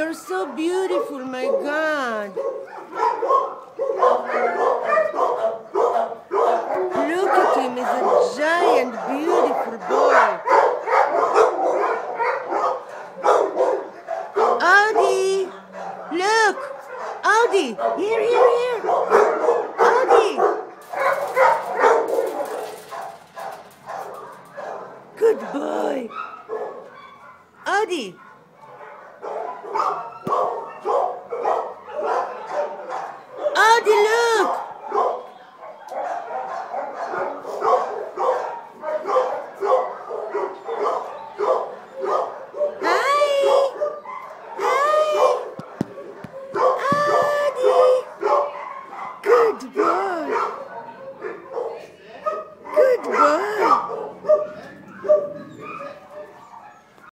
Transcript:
are so beautiful, my God. Look at him, he's a giant, beautiful boy. Odie! Look! Odie! Here! Odie! Good boy! Odie! Odie, look! Good boy.